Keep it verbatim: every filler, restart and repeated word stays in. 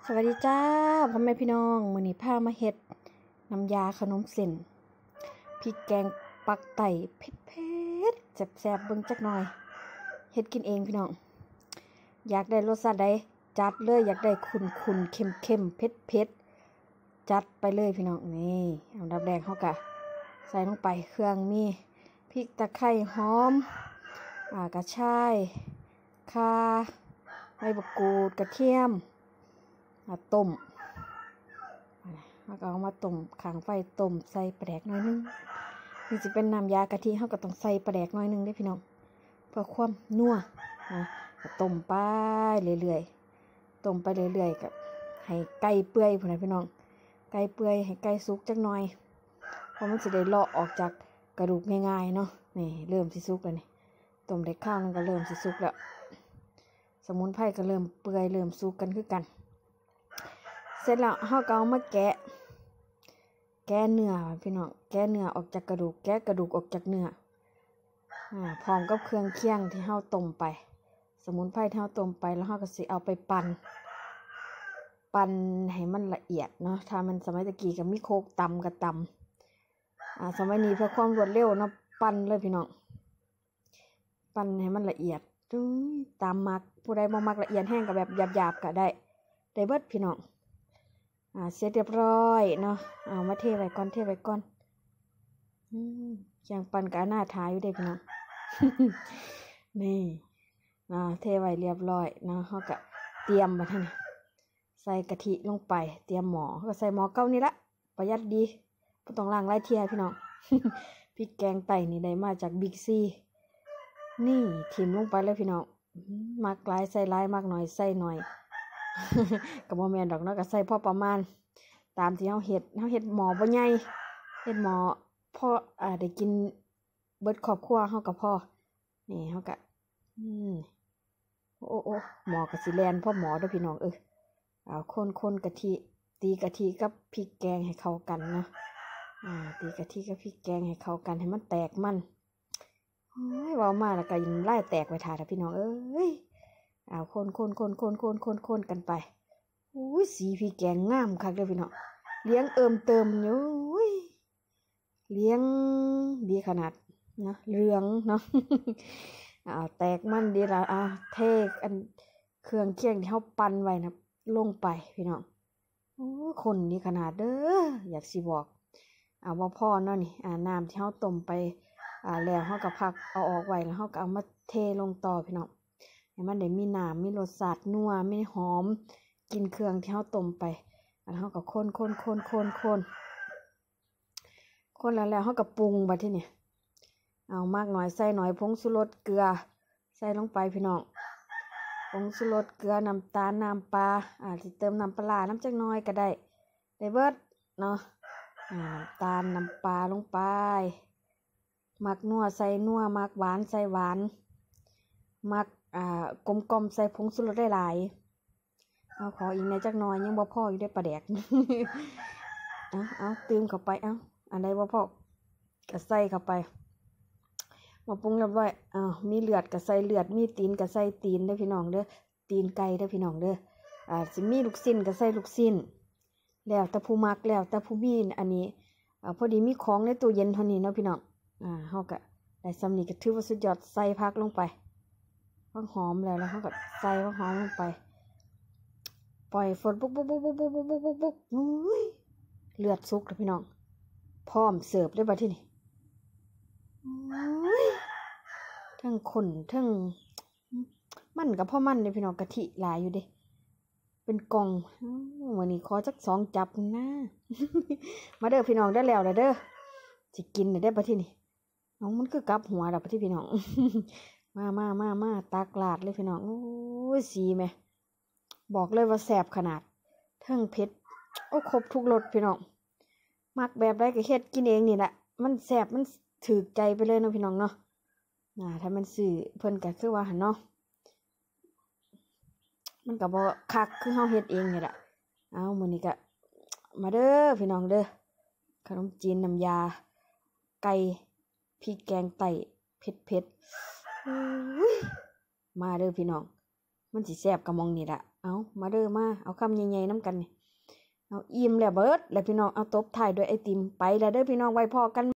สวัสดีจ้าพ่อแม่พี่น้องมื้อนี้พามาเฮ็ดน้ำยาขนมเส้นพริกแกงปักไต่เผ็ดๆแซ่บๆเบิ่งจักหน่อยเฮ็ดกินเองพี่น้องอยากได้รสชาติใดจัดเลยอยากได้ขุ่นๆเค็มๆเผ็ดๆจัดไปเลยพี่น้องนี่อันดับแรกเฮาก็ใส่ลงไปเครื่องมีพริกตะไคร้หอมอ่ากระชายข่าใบมะกรูดกระเทียมมาต้มแล้วก็เอามาต้มข้างไฟต้มใส่ปลาแดกน้อยนึงนี่จะเป็นน้ำยากะทิเขาก็ต้องใส่ปลาแดกน้อยนึงได้พี่น้องเพื่อความนัวนะต้มไปเรื่อยๆต้มไปเรื่อยๆกับให้ไก่เปื่อยพุ่นนะพี่น้องไก่เปื่อยให้ไก่สุกจักหน่อยเพราะมันจะได้เลาะออกจากกระดูกง่ายๆเนาะนี่เริ่มสิสุกแล้วนี่ต้มได้ข้าวนึงก็เริ่มสิสุกแล้วสมุนไพรก็เริ่มเปื่อยเริ่มสุกกันคือกันเสร็จแล้วเราก็เอามาแกะแกะเนื้อพี่น้องแกะเนื้อออกจากกระดูกแกะกระดูกออกจากเนื้ออ่าพร้อมกับเครื่องเคียงที่เราต้มไปสมุนไพรที่เราต้มไปแล้วเราก็สิเอาไปปั่นปั่นให้มันละเอียดเนาะถ้ามันสมัยตะกี้ก็มีโคกตำกับตำอ่าสมัยนี้เพื่อความรวดเร็วเนาะปั่นเลยพี่น้องปั่นให้มันละเอียดตามมักผู้ใดบ่มักละเอียดแห้งก็แบบหยาบๆก็ได้ได้เบิดพี่น้องอ่าเสร็จเรียบร้อยเนาะเอามาเทไว้ก่อนเทไว้ก่อนอืมอย่างปั่นกะหน้าทาอยู่ได้พี่น้อง นี่นะเทไว้เรียบร้อยเนาะเฮาก็เตรียมมาท่านใส่กะทิลงไปเตรียมหม้อก็ใส่หม้อเก่านี่ละประหยัดดีบ่ต้องล้างหลายเที่ยพี่น้อง พริกแกงไต่นี่ได้มาจากบิ๊กซีนี่ทิ่มลงไปเลยพี่น้องมักหลายใส่หลายมักน้อยใส่น้อยก็บ่แม่นดอกเนาะก็ใส่พอประมาณตามที่เฮาเฮ็ดเฮาเฮ็ดหม้อบ่ใหญ่เฮ็ดหม้อพออ่าได้กินเบิดครอบครัวเฮาก็พอนี่เฮาก็อืมโอ้โอ้หม้อก็สิแล่นพอหม้อเด้อพี่น้องเอ้ยเอาคนๆกะทิตีกะทิกับพริกแกงให้เข้ากันเนาะอ่าตีกะทิกับพริกแกงให้เข้ากันให้มันแตกมันโอ้ยเว้ามาแล้วก็ยังไล่แตกไปท่าเด้อพี่น้องเอ้ยเอาคนคนคนคนคนคนคนกันไปอุ้ยสีพี่แกงงามคักเด้อพี่น้องเลี้ยงเอิมเติมอยู่เลี้ยงดีขนาดเนาะเหลืองเนาะ อ่าแตกมันดีละอ่าเทอันเครื่องเคียงที่เขาปั่นไว้นะลงไปพี่น้องโอ้คนดีขนาดเด้ออยากสิบอกเอาว่าพ่อเนาะนี่อ่าน้ำที่เขาต้มไปอ่าแล้วเขาก็พักเอาออกไว้แล้วเขาก็เอามาเทลงต่อพี่น้องให้มันได้มีน้ำมีรสชาตินัวมีหอมกินเครื่องที่เราต้มไปแล้วเราก็คนคนคนคนคนคนแล้วแล้วเราก็ปรุงไปที่นี่เอามากหน่อยใส่หน่อยผงชูรสเกลือใส่ลงไปพี่น้องผงชูรสเกลือน้ำตาลน้ำปลาอ่าสิเติมน้ำปลาน้ำจักหน่อยก็ได้ได้เบิดเนาะอ่าน้ำตาลน้ำปลาลงไปมักนัวใส่นัวมักหวานใส่หวานมักอ่ากลมกลมใส่ผงชูรสได้หลายเอาขออีกในจักหน่อยยังบ่พออยู่ได้ปลาแดก เอาเอาเติมเข้าไปเอาอันใดบ่พอก็ใส่เข้าไปมาปรุงเรียบร้อยอ้าวมีเลือดก็ใส่เลือดมีตีนก็ใส่ตีนเด้อพี่น้องเด้อตีนไก่เด้อพี่น้องเด้ออ่าสิมีลูกชิ้นก็ใส่ลูกชิ้นแล้วแต่ผู้มักแล้วแต่ผู้มีอันนี้อ่าพอดีมีของในตู้เย็นเท่านี้เนาะพี่น้องอ่าเฮาก็ได้สำนี้ก็ถือว่าสุดยอดใส่ผักลงไปผักหอมแล้วแล้วเฮาก็ใส่ผักหอมลงไปปล่อยฝนปุ๊บปุ๊บปุ๊บปุ๊บปุ๊บปุ๊บปุ๊บปุ๊บปุ๊บอุ้ยเลือดสุกแล้วพี่น้องพร้อมเสิร์ฟได้บัดทีนี้อุ้ยทั้งข้นทั้งมันกับพ่อมันเลยพี่น้องกะทิหลายอยู่เด้เป็นกล่องวันนี้ขอจักสองจับนะ มาเด้อพี่น้องได้แล้วเด้อสิกินได้บัดทีนี้น้องมันคือกลับหัวแล้วบัดทีพี่น้อง มามามามาตากลาดเลยพี่น้องโอ้ยสีแม่บอกเลยว่าแสบขนาดทั้งเผ็ดโอ้ครบทุกรสพี่น้องมักแบบไรก็เฮ็ดกินเองนี่แหละมันแสบมันถือใจไปเลยเนาะพี่น้องเนาะอ่าถ้ามันสื่อเพิ่นก็คือว่าหั่นเนาะมันก็บ่คักคือเฮาเฮ็ดเองนี่แหละเอามื้อนี้ก็มาเด้อพี่น้องเด้อขนมจีนน้ำยาไก่พริกแกงไต่เผ็ดๆอุ้ยมาเด้อพี่น้องมันสิแซ่บกะมองนี่ล่ะเอามาเด้อมาเอาคำใหญ่ๆนํกันนี่เอาอิ่มแล้วเบิดแล้วพี่น้องเอาตบท้ายด้วยไอติมไปแล้วเด้อพี่น้องไว้พอกัน